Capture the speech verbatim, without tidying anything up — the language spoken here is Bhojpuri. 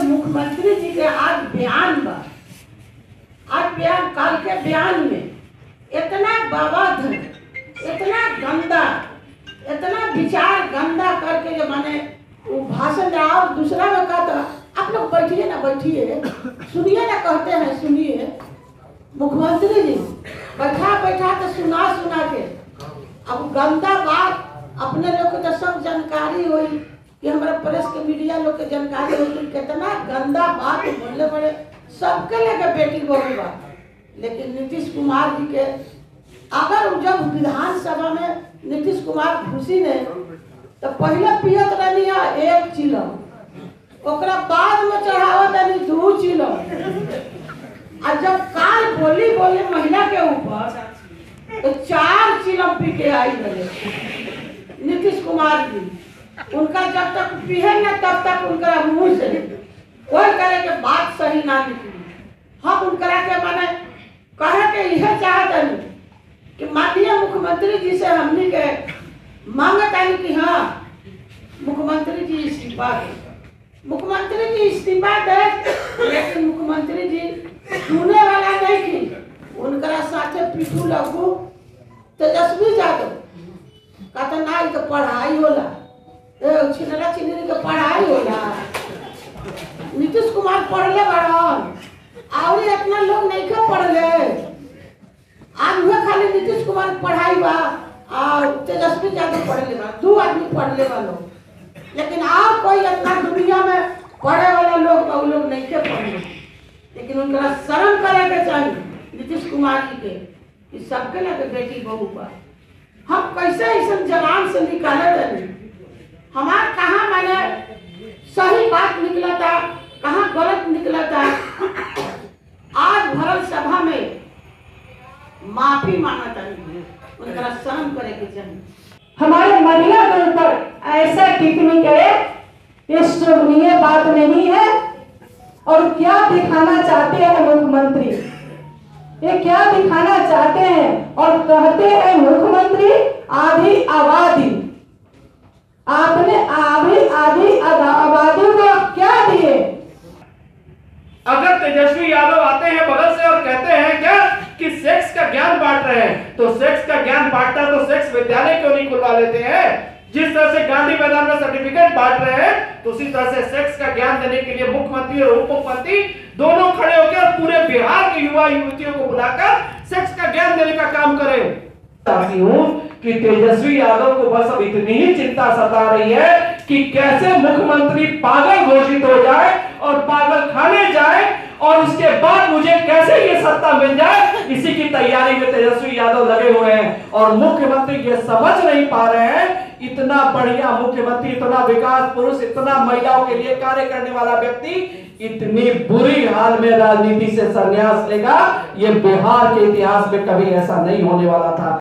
मुख्यमंत्री जी के आज बयान बा, आज बयान काल के बयान में इतना बाबाधन, इतना गंदा, इतना विचार गंदा करके जो माने वो भाषण दे और दूसरा में कहता आप लोग बैठिए ना बैठिए सुनिए ना, कहते हैं सुनिए। मुख्यमंत्री जी बैठा बैठा के सुना सुना के अब गंदा बात अपने लोग को तो सब जानकारी हुई कि हमारे प्रेस के मीडिया लोग के जानकारी हुई कि कितना गंदा बात बोलने बड़े सबके लेके बेटी बहू बात। लेकिन नीतीश कुमार जी के अगर जब विधानसभा में नीतीश कुमार घुसी ने तो पहले पियत रहनी है एक चिलम, ओकरा बाद में चढ़ावत रहनी दो चिलम, और जब काल बोली बोले महिला के ऊपर तो चार चिलम पी के आई रहे नीतीश कुमार जी। उनका जब तक पिए न तब तक उनका मुंह से कोई करे के बात सही ना निकली। हम उनकरा के माने कहे के यह चाहते नहीं कि माननीय मुख्यमंत्री जी से हमने के मांगता है कि हाँ मुख्यमंत्री जी इस्तीफा दे, मुख्यमंत्री जी इस्तीफा दे, लेकिन मुख्यमंत्री जी सुने वाला नहीं की। उनकरा साथे पिटू लगू तेजस्वी यादव कहता ना तो पढ़ाई होला, छिनरा छिनरी के पढ़ाई होला। नीतीश कुमार पढ़ले बड़न और इतना लोग नहीं के पढ़ले, आज हुए खाली नीतीश कुमार पढ़ाई बा और तेजस्वी यादव पढ़ले बा, दो आदमी पढ़ले बा लोग, लेकिन और कोई इतना दुनिया में पढ़े वाला लोग वो लोग नहीं के पढ़ले। लेकिन उनका शर्म करे के चाहिए नीतीश कुमार जी के कि सबके लगे बेटी बहू पर हम कैसे ऐसा जवान से निकाले थे। हमार कहाँ मैंने सही बात निकला था, कहाँ गलत निकला था। आज भरल सभा में माफी मांगा था, उनका शर्म करे के चाहिए। हमारे महिला दल पर ऐसा टिप्पणी करे ये शोभनीय बात नहीं है। और क्या दिखाना चाहते हैं मुख्यमंत्री, ये क्या दिखाना चाहते हैं और कहते हैं मुख्यमंत्री आधी आबादी। आपने आधी आधी आबादी को क्या दिए? अगर तेजस्वी यादव आते हैं बगल से और कहते हैं क्या कि सेक्स का ज्ञान बांट रहे हैं, तो सेक्स का ज्ञान बांटता तो सेक्स विद्यालय क्यों नहीं खुलवा लेते हैं? जिस तरह से गांधी मैदान में सर्टिफिकेट बांट रहे हैं तो उसी तरह से सेक्स का ज्ञान देने के लिए मुख्यमंत्री और उप मुख्यमंत्री दोनों खड़े होकर पूरे बिहार के युवा युवतियों को बुलाकर सेक्स का ज्ञान देने का काम करें। चाहती हूं कि तेजस्वी यादव को बस अब इतनी ही चिंता सता रही है कि कैसे मुख्यमंत्री पागल घोषित हो जाए और पागल खाने जाए और उसके बाद मुझे कैसे ये सत्ता मिल जाए, इसी की तैयारी में तेजस्वी यादव लगे हुए हैं। और मुख्यमंत्री ये समझ नहीं पा रहे हैं इतना बढ़िया मुख्यमंत्री, इतना विकास पुरुष, इतना महिलाओं के लिए कार्य करने वाला व्यक्ति इतनी बुरी हाल में राजनीति से संन्यास लेगा, ये बिहार के इतिहास में कभी ऐसा नहीं होने वाला था।